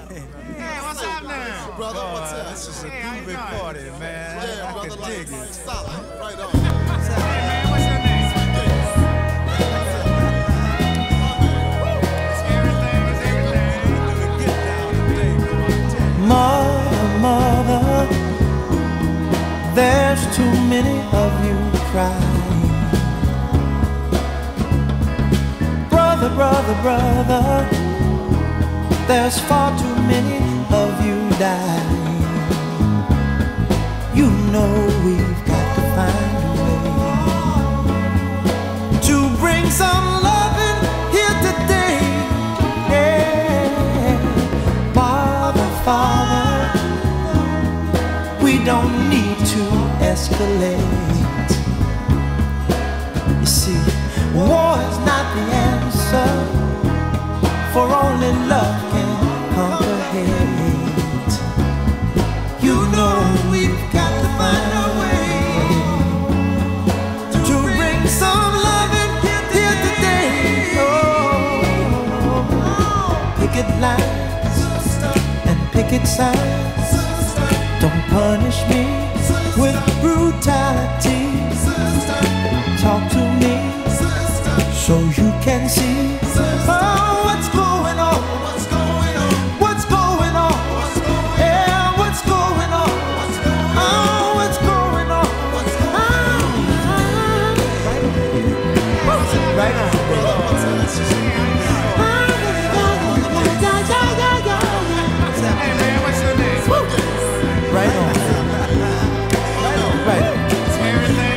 Hey, what's happening? Brother, what's up? This is a groovy party, man. Yeah, I brother, can dig it. solid. Right on. Hey, man, what's your name? Mother, mother, there's too many of you crying. Brother, brother, brother, there's far too many of you dying. You know we've got to find a way to bring some loving here today. Yeah. Father, Father, we don't need to escalate. You see, war is not the answer, for only love can conquer hate. You know we've got to find a way to bring some loving here today. Oh, picket lines and picket signs, don't punish me with brutality. Talk to me so you can see. Oh, what's going on? What's going on? What's going on? Yeah, what's going on? Oh, what's going on? Right on. Hey, man, what's your name? Right on. Right on. Right on. Everything?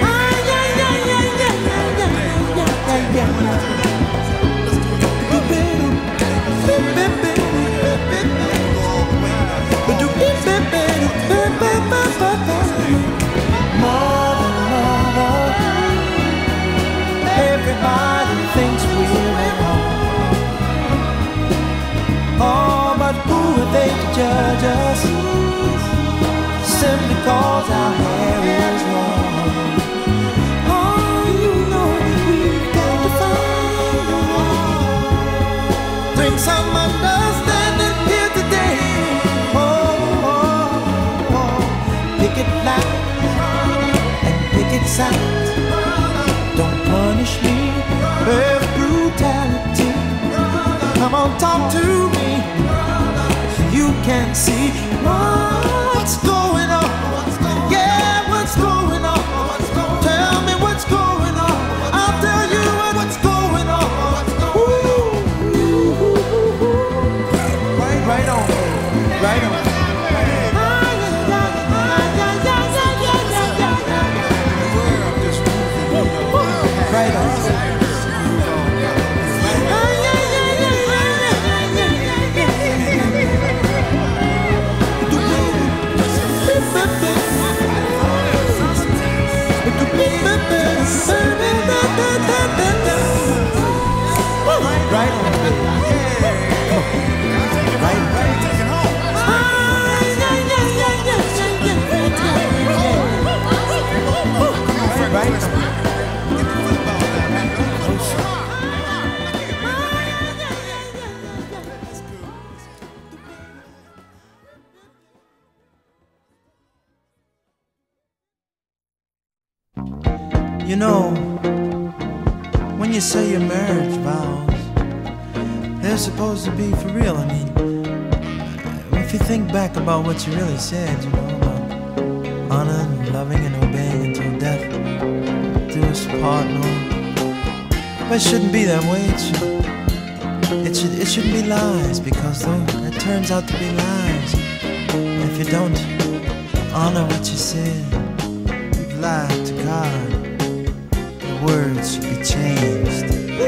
Everybody thinks we're at home. Oh, but who are they to judge us simply cause our hair is long? Oh, you know we've got to find a way. Bring some understanding here today. Picket lines and picket signs, don't punish me with brutality. Come on, talk to me so you can see what's going on. Yeah, what's going on? Tell me what's going on. I'll tell you what's going on. Right on, right on. Right on. Right on. You know, when you say your marriage vows, they're supposed to be for real. I mean, if you think back about what you really said, you know, about honor and loving and obeying until death do us part, no. But it shouldn't be that way. It shouldn't be lies, because though it turns out to be lies, if you don't honor what you said, you've lied to God. Words should be changed.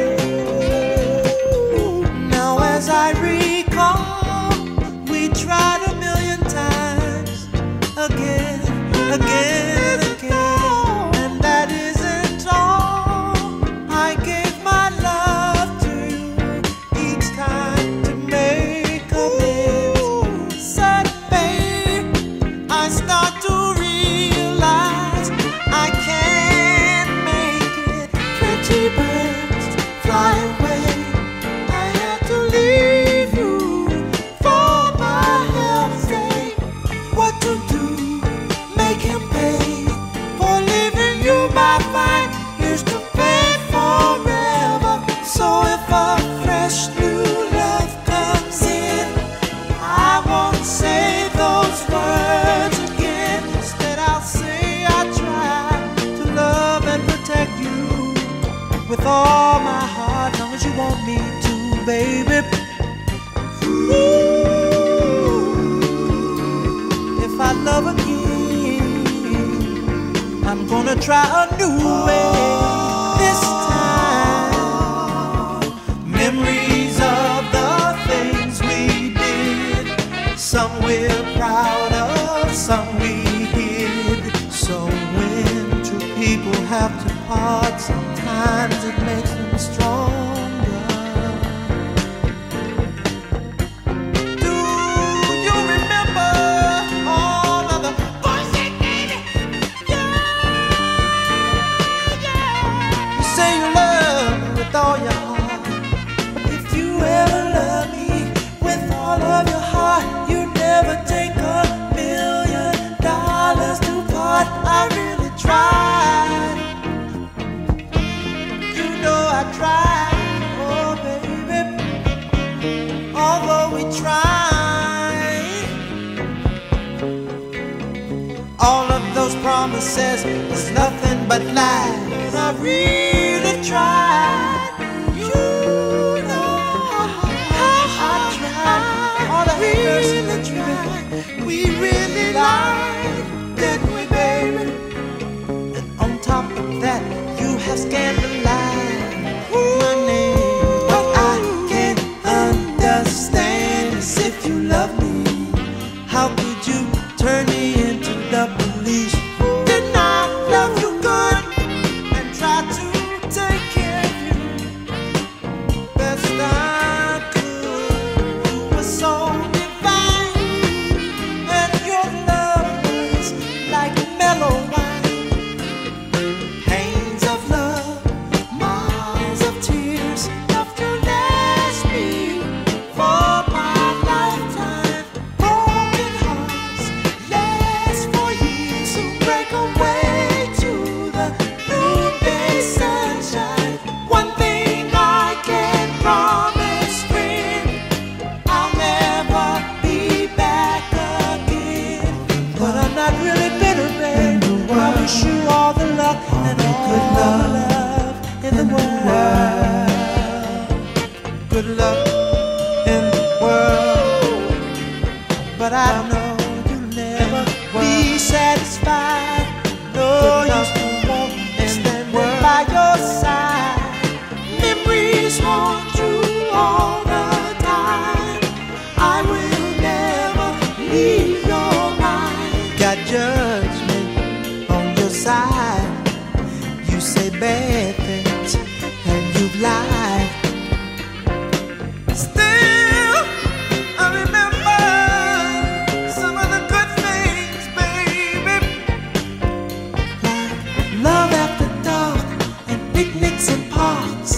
Now as I recall, we tried 1,000,000 times, again, again, again, and that isn't all. I gave my love to you each time to make amends. Said, babe, I start to realize I can't make it. Pretty birds baby. Ooh, if I love again, I'm gonna try a new way this time. Memories of the things we did, some we're proud of, some we hid. So when two people have to part, sometimes it makes them stronger. Do you remember all of the boys that gave it? Yeah, yeah. You say you love me with all your heart. If you ever love me with all of your heart, you never take $1,000,000 to part. I really tried. You know I tried, oh baby. Although we tried, all of those promises was nothing but lies. I really tried. You know how I tried. All I really tried. We really lied, didn't we, baby? And on top of that, you have scandalized my name. What I can't understand is if you love me, how could you turn me into the police? Didn't I love you good and try to take care of you best I could? You were so divine, and your love was like mellow wine. Pains of love, miles of tears, enough to last me for my lifetime. Broken hearts last for years, so break away to the noonday sunshine. One thing I can promise, friend, I'll never be back again. But I'm not really bitter, babe. I wish you all the luck and all the love in the world. Good luck in the world. But I know you'll never be satisfied. No, you still won't stand by your side. Memories haunt you all the time. I will never leave your mind. Got judgment on your side. You say bad things and you've lied. Still, I remember some of the good things, baby. Like love after dark and picnics in parks.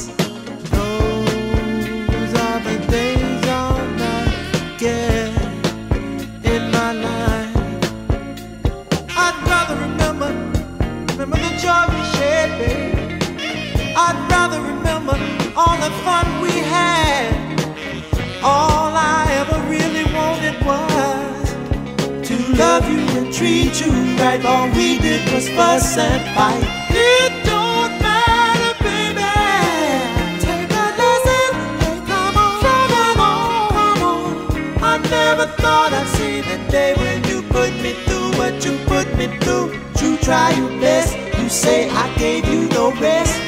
Those are the days I'll not forget in my life. I'd rather remember the joy we shared, babe. I'd rather remember all the fun we had. All I ever really wanted was to love you and treat you right. All we did was fuss and fight. It don't matter, baby. Take a lesson. Hey, come on, come on. I never thought I'd see the day when you put me through what you put me through. You try your best. You say I gave you no rest.